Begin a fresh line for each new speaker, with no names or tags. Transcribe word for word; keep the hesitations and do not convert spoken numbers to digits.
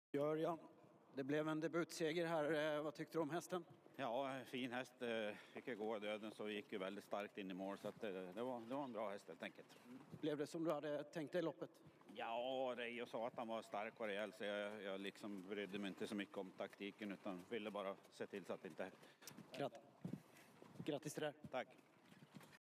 Jörgen, det blev en debutseger här. Vad tyckte du om hästen?
Ja, fin häst. Fick gå i döden så gick ju väldigt starkt in i mål. Så att det, det, var, det var en bra häst helt enkelt.
Blev det som du hade tänkt dig loppet?
Ja, Reijo sa att han var stark och rejäl. Så jag, jag liksom brydde mig inte så mycket om taktiken. Utan ville bara se till så att det inte...
Grat- Grattis till det här.
Tack.